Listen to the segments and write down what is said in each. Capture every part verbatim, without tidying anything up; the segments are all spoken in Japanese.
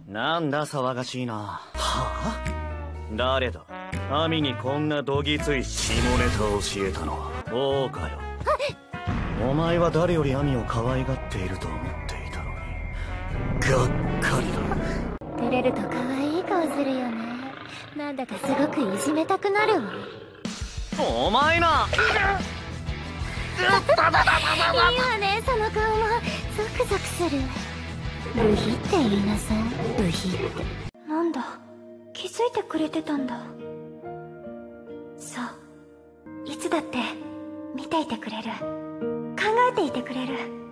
なんだ騒がしいな。はあ？誰だ？アミにこんなどぎつい下ネタを教えたのは。そうかよ。お前は誰よりアミを可愛がっていると思っていたのに、がっかりだ。 照れると可愛い顔するよね。なんだかすごくいじめたくなるわ。 お前な。 いいわね、その顔もゾクゾクする。ブヒって言いなさい。ブヒって。なんだ、気づいてくれてたんだ。そう、いつだって見ていてくれる、考えていてくれる。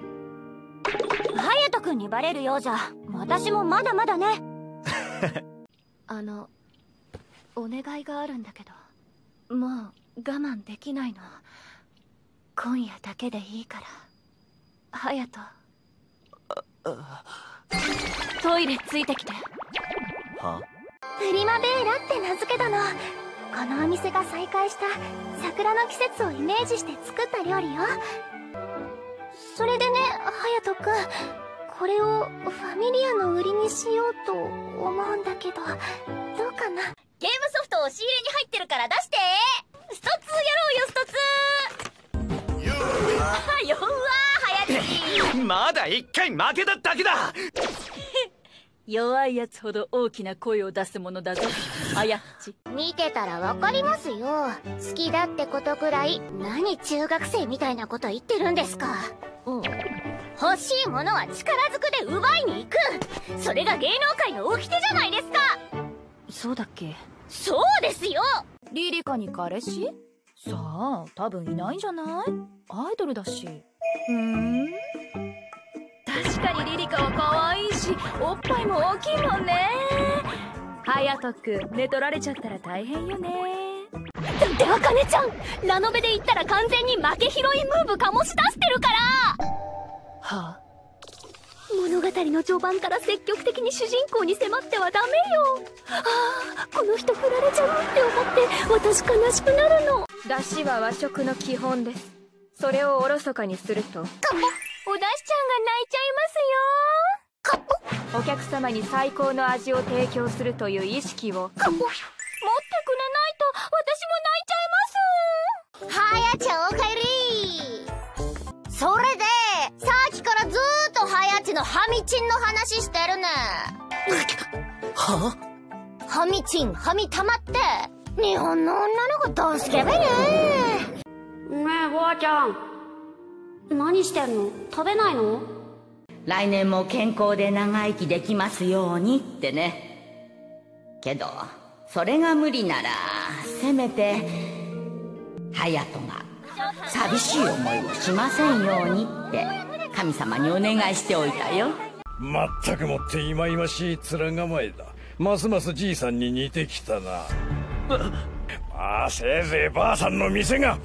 隼人君にバレるようじゃ私もまだまだね。あのお願いがあるんだけど、もう我慢できないの。今夜だけでいいから隼人。トイレついてきて。 は？ プリマベーラって名付けたの。このお店が再開した桜の季節をイメージして作った料理よ。それでね、隼人君、これをファミリアの売りにしようと思うんだけど、どうかな。 ゲームソフト押し入れに入ってるから出して。ストツーやろうよ、ストツー。弱ー、隼人。 まだ一回負けただけだ。 弱いやつほど大きな声を出すものだぞ、あやっち。 見てたらわかりますよ。好きだってことくらい。何中学生みたいなこと言ってるんですか。うん、欲しいものは力ずくで奪いに行く。それが芸能界の掟じゃないですか。 そうだっけ。 そうですよ。 リリカに彼氏？さあ、多分いないんじゃない？アイドルだし。ふーん、確かにリリカは可愛いし、おっぱいも大きいもんね。隼人くん、寝取られちゃったら大変よね。 ではかねちゃん、ラノベで言ったら完全に負け拾いムーブ醸し出してるから。 はあ、 物語の序盤から積極的に主人公に迫ってはダメよ。ああ、この人振られちゃうって思って私悲しくなるの。 出汁は和食の基本です。それをおろそかにすると、 カポッ、お出汁ちゃんが泣いちゃいますよ。カポッ、 お客様に最高の味を提供するという意識をカポッ、持ってくれないと私も泣いちゃいます。はやちゃんおかえり。それでさっきからずーっとはやちのハミチンの話してるね。 は？ ハミチン、ハミタマって日本の女の子どうすけべね。ねえばあちゃん、何してんの？食べないの？ 来年も健康で長生きできますようにってね。けどそれが無理ならせめて隼人が寂しい思いをしませんようにって神様にお願いしておいたよ。 まったくもっていまいましい面構えだ。ますますじいさんに似てきたな。まあせいぜいばあさんの店が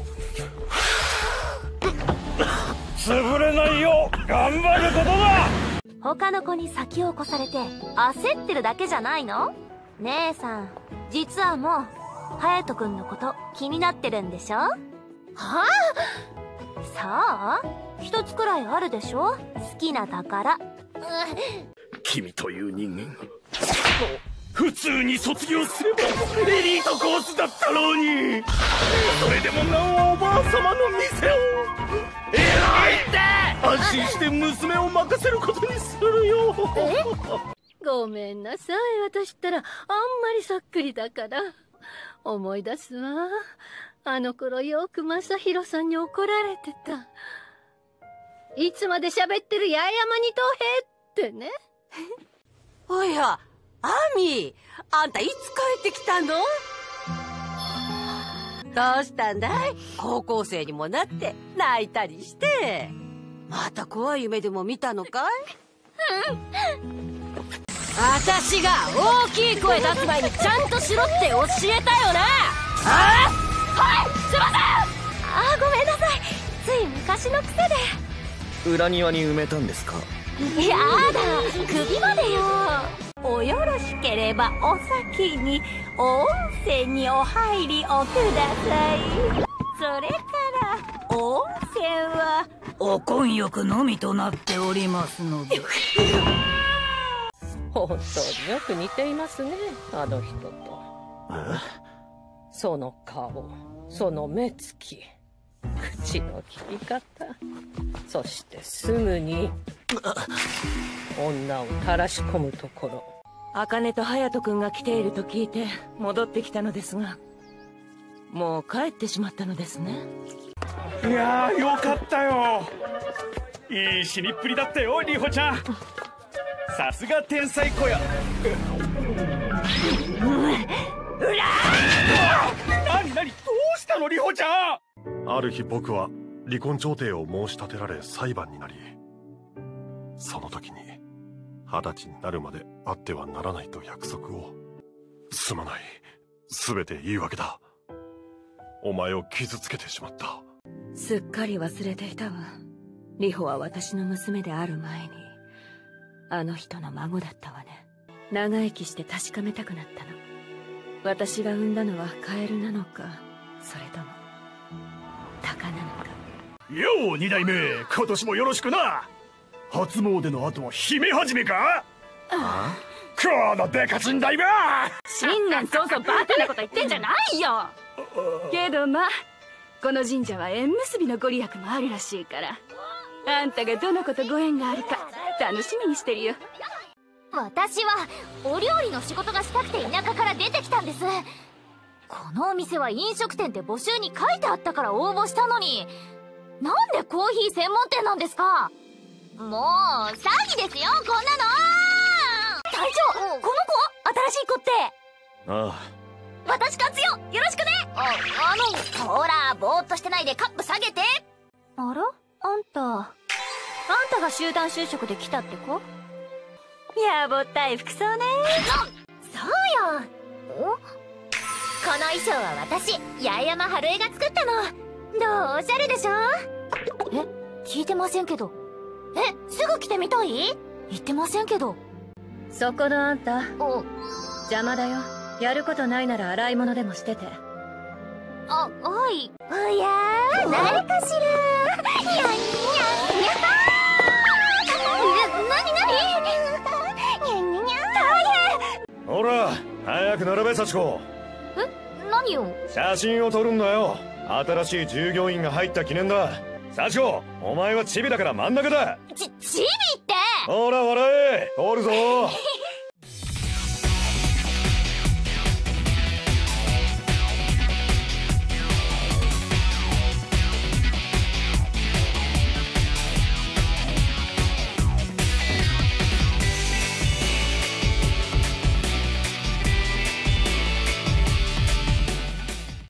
潰れないよう頑張ることだ。 他の子に先を越されて焦ってるだけじゃないの？姉さん、実はもう隼人君のこと気になってるんでしょ？はあ？さあ、一つくらいあるでしょ、好きな宝。 君という人間が普通に卒業すればエリートコースだったろうに、それでもなおおばあ様の店を偉いって安心して娘を任せることにするよ。 ごめんなさい、私ったらあんまりそっくりだから思い出すわ。あの頃よく正弘さんに怒られてた。いつまで喋ってる八重山二等兵ってね。 おや、アミ、あんたいつ帰ってきたの？どうしたんだい？高校生にもなって泣いたりして。また怖い夢でも見たのかい？私が大きい声出す前にちゃんとしろって教えたよな。ああ、はい、すいません。 あー、ごめんなさい、つい昔の癖で。 裏庭に埋めたんですか？ やだ、首までよ。 およろしければお先に温泉にお入りおください。それから温泉はお混浴のみとなっておりますので。 本当によく似ていますね、あの人と。その顔、その目つき、口の利き方、そしてすぐに女を垂らし込むところ。 茜と隼人君が来ていると聞いて戻ってきたのですが、もう帰ってしまったのですね。 いやー、よかったよ。いい死にっぷりだったよ、里穂ちゃん。さすが天才子や。うらー！何何、どうしたの里穂ちゃん。 ある日僕は離婚調停を申し立てられ裁判になり、その時に二十歳になるまで会ってはならないと約束を。すまない、全て言い訳だ。お前を傷つけてしまった。 すっかり忘れていたわ。里穂は私の娘である前にあの人の孫だったわね。長生きして確かめたくなったの。私が産んだのはカエルなのか、それともタカなのか。 よう二代目、今年もよろしくな。初詣の後は姫始めか。ああ、このデカチン代は新年早々バカなこと言ってんじゃないよ。けどまあ、この神社は縁結びのご利益もあるらしいから、あんたがどの子とご縁があるか楽しみにしてるよ。 私はお料理の仕事がしたくて田舎から出てきたんです。このお店は飲食店って募集に書いてあったから応募したのに、なんでコーヒー専門店なんですか。もう詐欺ですよ、こんなの。隊長、この子新しい子って。 ああ、 私勝つよ、よろしくね。あ、あの、ほら、ぼーっとしてないでカップ下げて。あら、あんたあんたが集団就職で来たって子。 やぼったい服装ね。 そうよ。お、この衣装は私、八重山春江が作ったの。どうおしゃれでしょ。え、聞いてませんけど。え、すぐ着てみたい？言ってませんけど。 そこのあんた、 お、 邪魔だよ。やることないなら洗い物でもしてて。 あ、はい。おやー、誰かしら。にゃんにゃんにゃはー。な、なになに？にゃんにゃん、大変。 ほら早く並べ、幸子。 え、何を？ 写真を撮るんだよ。新しい従業員が入った記念だ。幸子、お前はチビだから真ん中だ。 ち、チビって。 ほら笑え、撮るぞ。